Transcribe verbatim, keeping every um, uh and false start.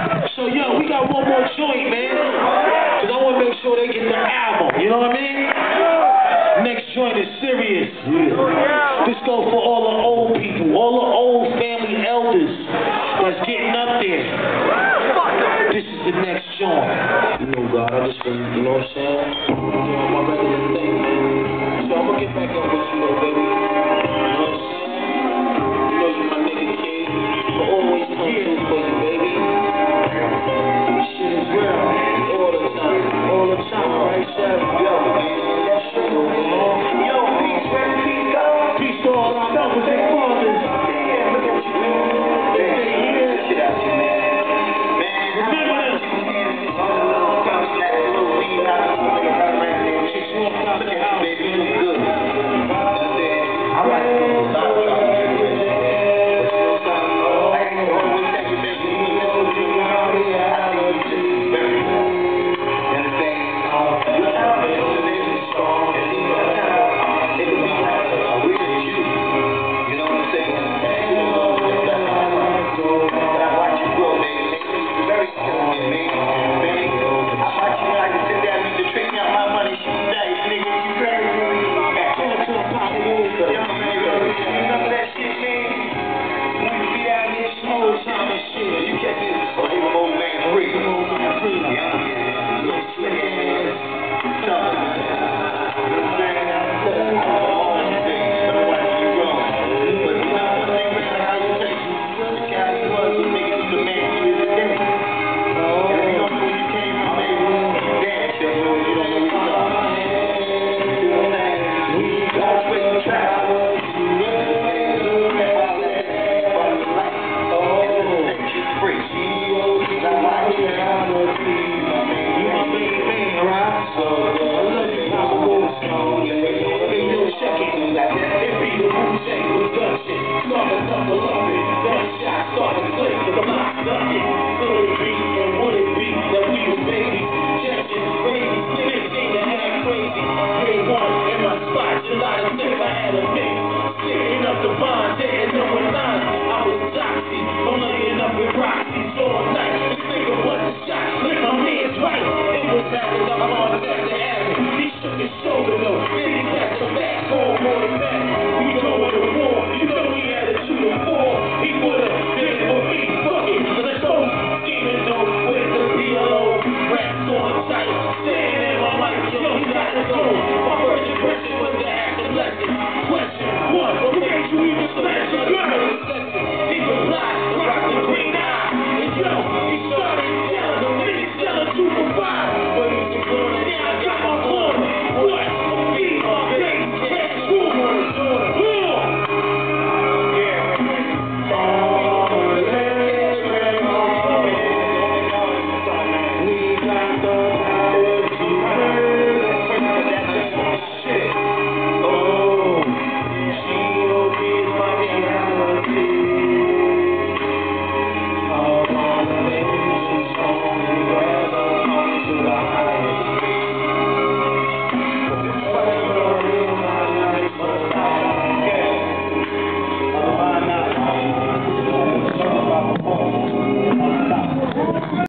So, yo, we got one more joint, man. Because I want to make sure they get the album. You know what I mean? Next joint is serious. Yeah. This goes for all the old people, all the old family elders that's getting up there. This is the next joint. You know, God, I just been, you know what I'm saying? Doing my regular thing, man. So I'm going to get back up with you, though, baby.